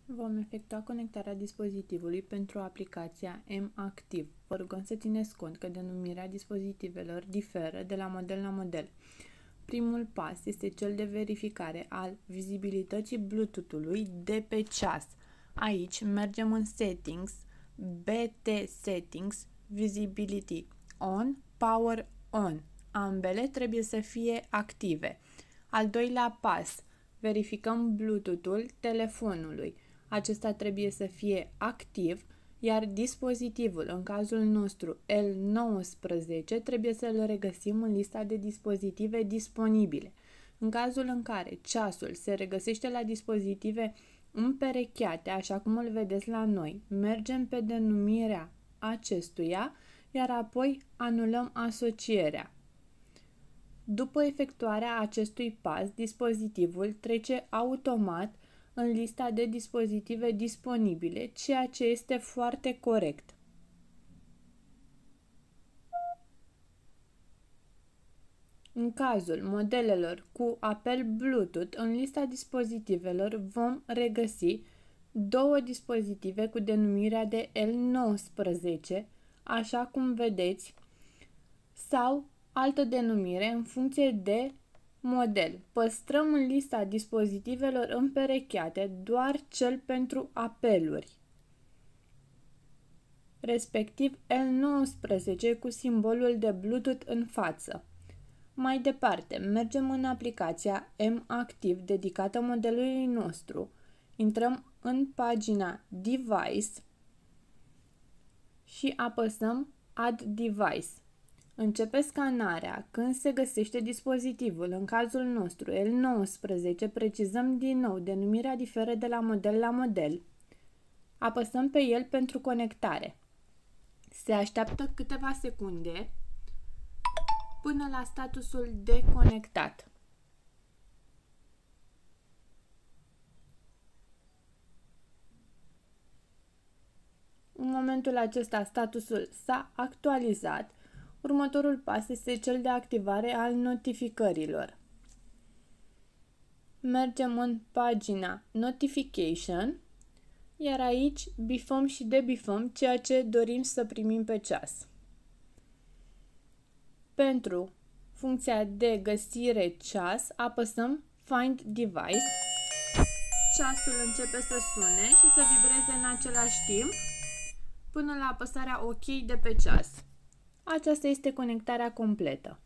Vom efectua conectarea dispozitivului pentru aplicația M-Activ. Vă rugăm să țineți cont că denumirea dispozitivelor diferă de la model la model. Primul pas este cel de verificare al vizibilității Bluetooth-ului de pe ceas. Aici mergem în Settings, BT Settings, Visibility On, Power On. Ambele trebuie să fie active. Al doilea pas, verificăm Bluetooth-ul telefonului. Acesta trebuie să fie activ, iar dispozitivul, în cazul nostru L19, trebuie să-l regăsim în lista de dispozitive disponibile. În cazul în care ceasul se regăsește la dispozitive împerecheate, așa cum îl vedeți la noi, mergem pe denumirea acestuia, iar apoi anulăm asocierea. După efectuarea acestui pas, dispozitivul trece automat în lista de dispozitive disponibile, ceea ce este foarte corect. În cazul modelelor cu apel Bluetooth, în lista dispozitivelor vom regăsi două dispozitive cu denumirea de L19, așa cum vedeți, sau altă denumire în funcție de model. Păstrăm în lista dispozitivelor împerecheate doar cel pentru apeluri, respectiv L19 cu simbolul de Bluetooth în față. Mai departe, mergem în aplicația M-Activ dedicată modelului nostru, intrăm în pagina Device și apăsăm Add Device. Începe scanarea. Când se găsește dispozitivul, în cazul nostru L19, precizăm din nou, denumirea diferă de la model la model. Apăsăm pe el pentru conectare. Se așteaptă câteva secunde până la statusul de conectat. În momentul acesta, statusul s-a actualizat. Următorul pas este cel de activare al notificărilor. Mergem în pagina Notification, iar aici bifăm și debifăm ceea ce dorim să primim pe ceas. Pentru funcția de găsire ceas, apăsăm Find Device. Ceasul începe să sune și să vibreze în același timp până la apăsarea OK de pe ceas. Aceasta este conectarea completă.